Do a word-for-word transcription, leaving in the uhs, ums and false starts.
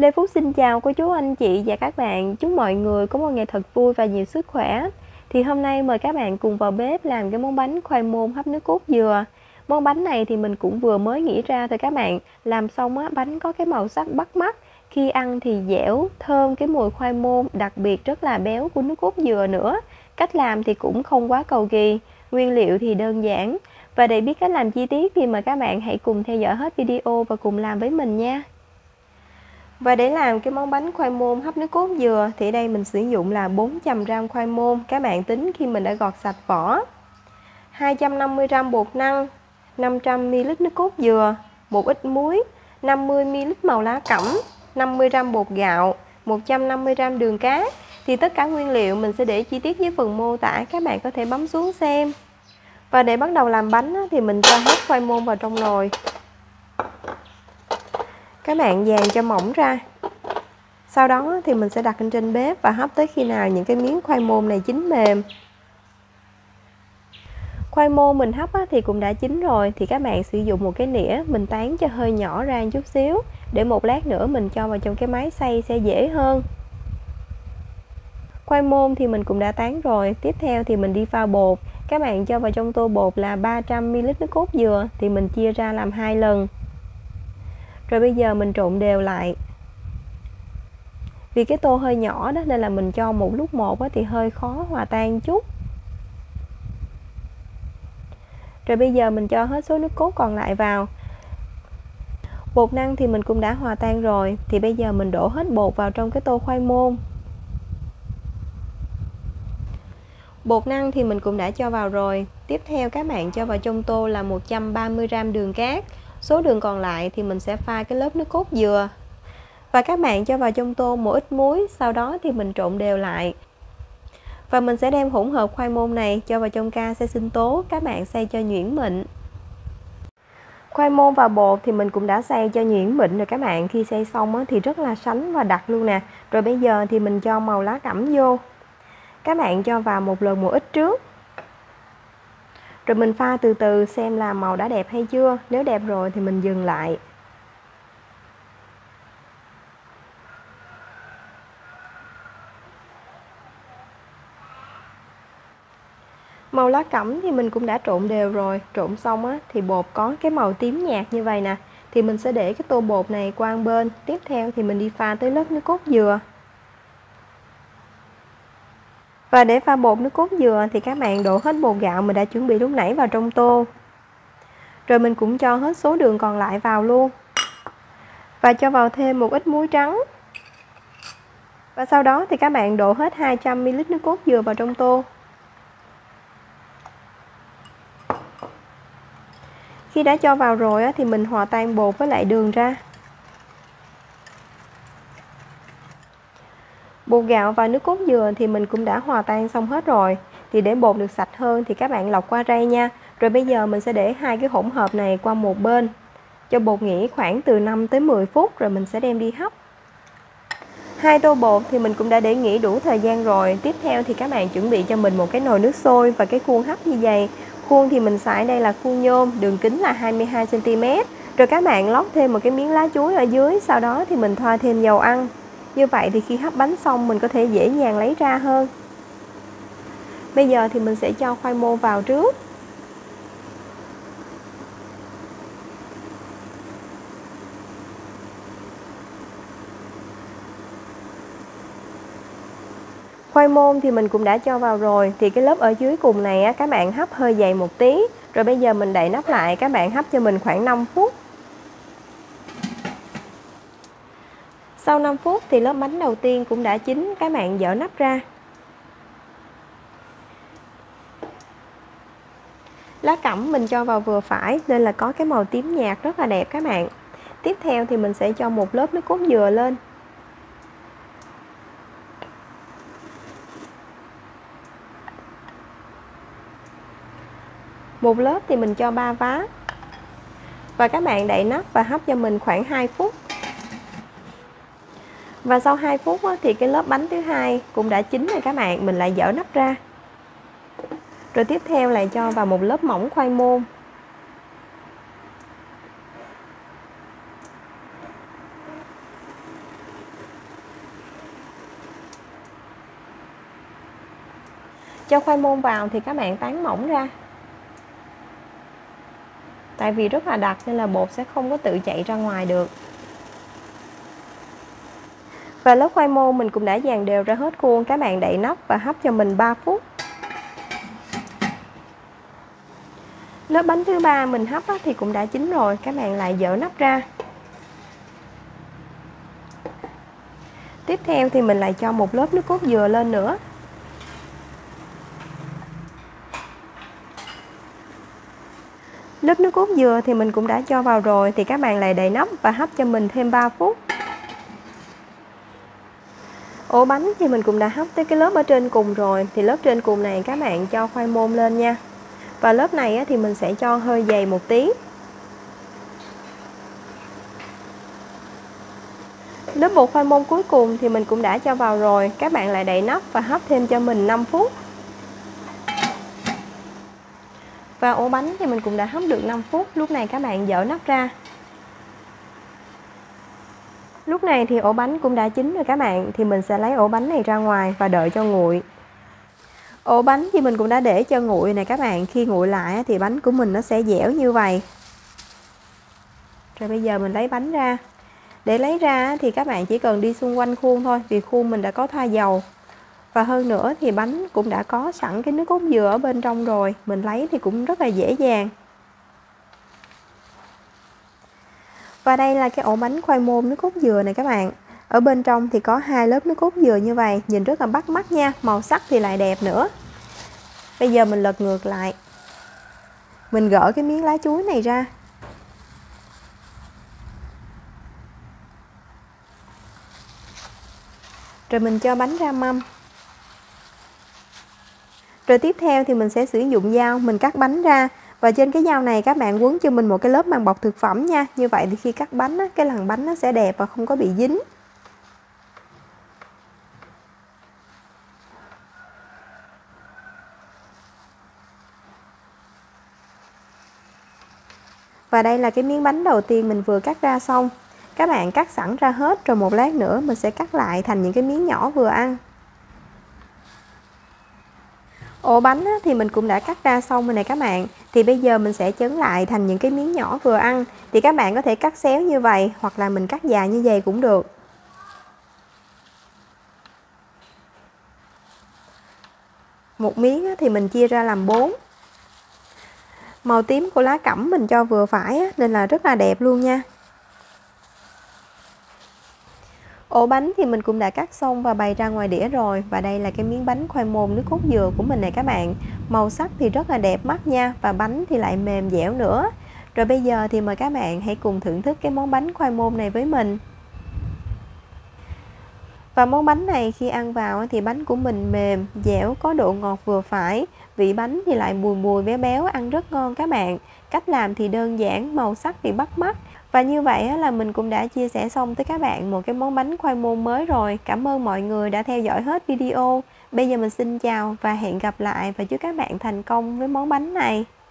Lê Phúc xin chào cô chú anh chị và các bạn. Chúc mọi người có một ngày thật vui và nhiều sức khỏe. Thì hôm nay mời các bạn cùng vào bếp làm cái món bánh khoai môn hấp nước cốt dừa. Món bánh này thì mình cũng vừa mới nghĩ ra thôi các bạn. Làm xong á, bánh có cái màu sắc bắt mắt. Khi ăn thì dẻo, thơm cái mùi khoai môn, đặc biệt rất là béo của nước cốt dừa nữa. Cách làm thì cũng không quá cầu kỳ, nguyên liệu thì đơn giản. Và để biết cách làm chi tiết thì mời các bạn hãy cùng theo dõi hết video và cùng làm với mình nha. Và để làm cái món bánh khoai môn hấp nước cốt dừa thì ở đây mình sử dụng là bốn trăm gam khoai môn, các bạn tính khi mình đã gọt sạch vỏ. hai trăm năm mươi gam bột năng, năm trăm mi li lít nước cốt dừa, một ít muối, năm mươi mi li lít màu lá cẩm, năm mươi gam bột gạo, một trăm năm mươi gam đường cát. Thì tất cả nguyên liệu mình sẽ để chi tiết dưới phần mô tả, các bạn có thể bấm xuống xem. Và để bắt đầu làm bánh thì mình cho hết khoai môn vào trong nồi. Các bạn dàn cho mỏng ra. Sau đó thì mình sẽ đặt lên trên bếp và hấp tới khi nào những cái miếng khoai môn này chín mềm. Khoai môn mình hấp thì cũng đã chín rồi, thì các bạn sử dụng một cái nĩa, mình tán cho hơi nhỏ ra một chút xíu để một lát nữa mình cho vào trong cái máy xay sẽ dễ hơn. Khoai môn thì mình cũng đã tán rồi. Tiếp theo thì mình đi pha bột. Các bạn cho vào trong tô bột là ba trăm mi li lít nước cốt dừa, thì mình chia ra làm hai lần. Rồi bây giờ mình trộn đều lại. Vì cái tô hơi nhỏ đó nên là mình cho một lúc một thì hơi khó hòa tan chút. Rồi bây giờ mình cho hết số nước cốt còn lại vào. Bột năng thì mình cũng đã hòa tan rồi, thì bây giờ mình đổ hết bột vào trong cái tô khoai môn. Bột năng thì mình cũng đã cho vào rồi. Tiếp theo các bạn cho vào trong tô là một trăm ba mươi gam đường cát. Số đường còn lại thì mình sẽ pha cái lớp nước cốt dừa. Và các bạn cho vào trong tô một ít muối, sau đó thì mình trộn đều lại. Và mình sẽ đem hỗn hợp khoai môn này cho vào trong ca xay sinh tố, các bạn xay cho nhuyễn mịn. Khoai môn và bột thì mình cũng đã xay cho nhuyễn mịn rồi các bạn. Khi xay xong thì rất là sánh và đặc luôn nè. Rồi bây giờ thì mình cho màu lá cẩm vô. Các bạn cho vào một lần một ít trước. Rồi mình pha từ từ xem là màu đã đẹp hay chưa. Nếu đẹp rồi thì mình dừng lại. Màu lá cẩm thì mình cũng đã trộn đều rồi. Trộn xong á, thì bột có cái màu tím nhạt như vậy nè. Thì mình sẽ để cái tô bột này qua một bên. Tiếp theo thì mình đi pha tới lớp nước cốt dừa. Và để pha bột nước cốt dừa thì các bạn đổ hết bột gạo mình đã chuẩn bị lúc nãy vào trong tô. Rồi mình cũng cho hết số đường còn lại vào luôn. Và cho vào thêm một ít muối trắng. Và sau đó thì các bạn đổ hết hai trăm mi li lít nước cốt dừa vào trong tô. Khi đã cho vào rồi thì mình hòa tan bột với lại đường ra. Bột gạo và nước cốt dừa thì mình cũng đã hòa tan xong hết rồi. Thì để bột được sạch hơn thì các bạn lọc qua rây nha. Rồi bây giờ mình sẽ để hai cái hỗn hợp này qua một bên. Cho bột nghỉ khoảng từ năm tới mười phút rồi mình sẽ đem đi hấp. Hai tô bột thì mình cũng đã để nghỉ đủ thời gian rồi. Tiếp theo thì các bạn chuẩn bị cho mình một cái nồi nước sôi và cái khuôn hấp như vậy. Khuôn thì mình xài đây là khuôn nhôm, đường kính là hai mươi hai xăng ti mét. Rồi các bạn lót thêm một cái miếng lá chuối ở dưới, sau đó thì mình thoa thêm dầu ăn. Như vậy thì khi hấp bánh xong mình có thể dễ dàng lấy ra hơn. Bây giờ thì mình sẽ cho khoai môn vào trước. Khoai môn thì mình cũng đã cho vào rồi. Thì cái lớp ở dưới cùng này á, các bạn hấp hơi dày một tí. Rồi bây giờ mình đậy nắp lại, các bạn hấp cho mình khoảng năm phút. Sau năm phút thì lớp bánh đầu tiên cũng đã chín, các bạn dỡ nắp ra. Lá cẩm mình cho vào vừa phải nên là có cái màu tím nhạt rất là đẹp các bạn. Tiếp theo thì mình sẽ cho một lớp nước cốt dừa lên. Một lớp thì mình cho ba vá. Và các bạn đậy nắp và hấp cho mình khoảng hai phút. Và sau hai phút thì cái lớp bánh thứ hai cũng đã chín rồi các bạn, mình lại dỡ nắp ra. Rồi tiếp theo lại cho vào một lớp mỏng khoai môn. Cho khoai môn vào thì các bạn tán mỏng ra. Tại vì rất là đặc nên là bột sẽ không có tự chạy ra ngoài được. Và lớp khoai môn mình cũng đã dàn đều ra hết khuôn. Các bạn đậy nắp và hấp cho mình ba phút. Lớp bánh thứ ba mình hấp thì cũng đã chín rồi. Các bạn lại dỡ nắp ra. Tiếp theo thì mình lại cho một lớp nước cốt dừa lên nữa. Lớp nước cốt dừa thì mình cũng đã cho vào rồi. Thì các bạn lại đậy nắp và hấp cho mình thêm ba phút. Ổ bánh thì mình cũng đã hấp tới cái lớp ở trên cùng rồi. Thì lớp trên cùng này các bạn cho khoai môn lên nha. Và lớp này thì mình sẽ cho hơi dày một tí. Lớp bột khoai môn cuối cùng thì mình cũng đã cho vào rồi. Các bạn lại đậy nắp và hấp thêm cho mình năm phút. Và ổ bánh thì mình cũng đã hấp được năm phút. Lúc này các bạn dỡ nắp ra. Lúc này thì ổ bánh cũng đã chín rồi các bạn. Thì mình sẽ lấy ổ bánh này ra ngoài và đợi cho nguội. Ổ bánh thì mình cũng đã để cho nguội này các bạn. Khi nguội lại thì bánh của mình nó sẽ dẻo như vậy. Rồi bây giờ mình lấy bánh ra. Để lấy ra thì các bạn chỉ cần đi xung quanh khuôn thôi. Vì khuôn mình đã có thoa dầu. Và hơn nữa thì bánh cũng đã có sẵn cái nước cốt dừa ở bên trong rồi. Mình lấy thì cũng rất là dễ dàng. Và đây là cái ổ bánh khoai môn nước cốt dừa này các bạn. Ở bên trong thì có hai lớp nước cốt dừa như vậy. Nhìn rất là bắt mắt nha. Màu sắc thì lại đẹp nữa. Bây giờ mình lật ngược lại. Mình gỡ cái miếng lá chuối này ra. Rồi mình cho bánh ra mâm. Rồi tiếp theo thì mình sẽ sử dụng dao. Mình cắt bánh ra. Và trên cái dao này các bạn quấn cho mình một cái lớp màng bọc thực phẩm nha. Như vậy thì khi cắt bánh á, cái lằn bánh nó sẽ đẹp và không có bị dính. Và đây là cái miếng bánh đầu tiên mình vừa cắt ra xong. Các bạn cắt sẵn ra hết rồi một lát nữa mình sẽ cắt lại thành những cái miếng nhỏ vừa ăn. Ổ bánh thì mình cũng đã cắt ra xong rồi này các bạn. Thì bây giờ mình sẽ chấn lại thành những cái miếng nhỏ vừa ăn. Thì các bạn có thể cắt xéo như vậy hoặc là mình cắt dài như vậy cũng được. Một miếng thì mình chia ra làm bốn. Màu tím của lá cẩm mình cho vừa phải nên là rất là đẹp luôn nha. Ổ bánh thì mình cũng đã cắt xong và bày ra ngoài đĩa rồi. Và đây là cái miếng bánh khoai môn nước cốt dừa của mình này các bạn. Màu sắc thì rất là đẹp mắt nha. Và bánh thì lại mềm dẻo nữa. Rồi bây giờ thì mời các bạn hãy cùng thưởng thức cái món bánh khoai môn này với mình. Và món bánh này khi ăn vào thì bánh của mình mềm, dẻo, có độ ngọt vừa phải. Vị bánh thì lại bùi bùi béo béo, ăn rất ngon các bạn. Cách làm thì đơn giản, màu sắc thì bắt mắt. Và như vậy là mình cũng đã chia sẻ xong tới các bạn một cái món bánh khoai môn mới rồi. Cảm ơn mọi người đã theo dõi hết video. Bây giờ mình xin chào và hẹn gặp lại và chúc các bạn thành công với món bánh này.